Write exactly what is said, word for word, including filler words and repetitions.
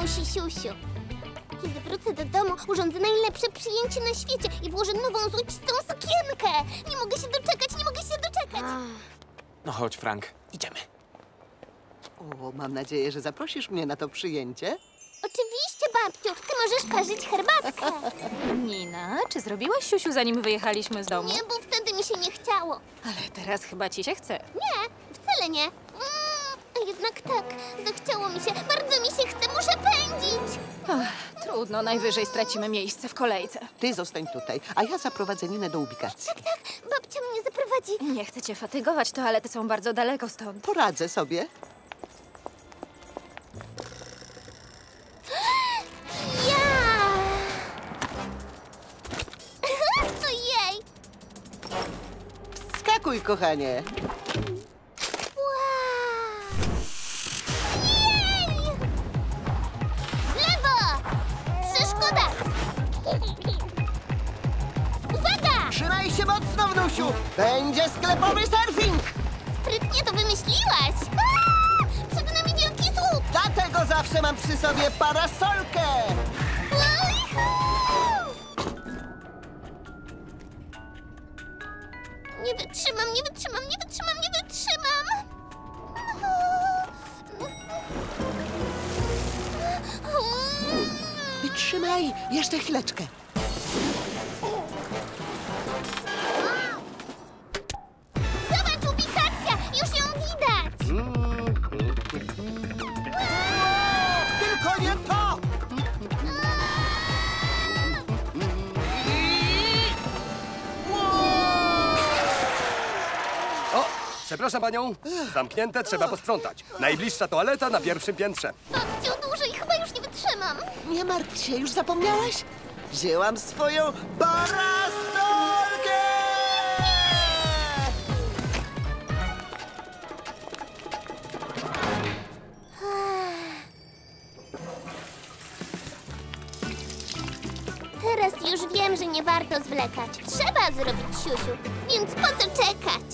musi siusiu. Kiedy wrócę do domu, urządzę najlepsze przyjęcie na świecie i włożę nową złocistą sukienkę. Nie mogę się doczekać, nie mogę się doczekać. No chodź, Frank, idziemy. O, mam nadzieję, że zaprosisz mnie na to przyjęcie. Oczywiście, babciu, ty możesz parzyć herbatkę. Nina, czy zrobiłaś siusiu, zanim wyjechaliśmy z domu? Nie, bo wtedy mi się nie chciało. Ale teraz chyba ci się chce. Nie, wcale nie. Mm, a jednak tak, zachciało mi się, bardzo mi się chce, muszę pędzić. Ach, trudno, najwyżej stracimy miejsce w kolejce. Ty zostań tutaj, a ja zaprowadzę Ninę do ubikacji. Tak, tak, babcia mnie zaprowadzi. Nie chcę cię fatygować, toalety są bardzo daleko stąd. Poradzę sobie. Ja! Ojej! Skakuj, kochanie. Wow! Jej! W lewo! Przeszkoda! Uwaga! Trzymaj się mocno, wnusiu. Będzie sklepowy surfing. Sprytnie to wymyśliłaś! Aaa! Przed nami wielki słup! Dlatego zawsze mam przy sobie parasolkę. Nie wytrzymam, nie wytrzymam, nie wytrzymam, nie wytrzymam! Wytrzymaj, jeszcze chwileczkę. Zobacz, ubikacja! Już ją widać! Tylko nie to! O, przepraszam panią. Zamknięte, trzeba posprzątać. Najbliższa toaleta na pierwszym piętrze. Babciu, dłużej chyba już nie wytrzymam. Nie martw się, już zapomniałaś? Wzięłam swoją parasolkę! Teraz już wiem, że nie warto zwlekać. Trzeba zrobić siusiu, więc po co czekać?